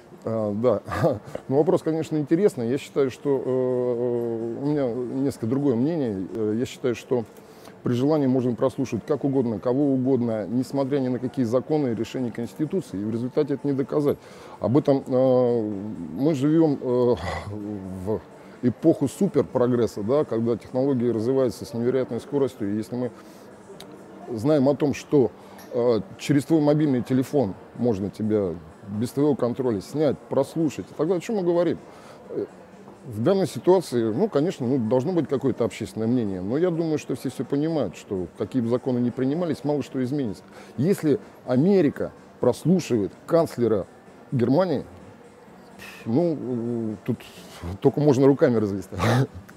Да, ну вопрос, конечно, интересный. Я считаю, что у меня несколько другое мнение. Я считаю, что при желании можно прослушать как угодно, кого угодно, несмотря ни на какие законы и решения Конституции, и в результате это не доказать. Об этом мы живем в эпоху суперпрогресса, да, когда технологии развиваются с невероятной скоростью. И если мы знаем о том, что через твой мобильный телефон можно тебя без твоего контроля снять, прослушать, тогда о чем мы говорим? В данной ситуации, ну, конечно, должно быть какое-то общественное мнение, но я думаю, что все понимают, что какие бы законы ни принимались, мало что изменится. Если Америка прослушивает канцлера Германии, ну, тут только можно руками развести.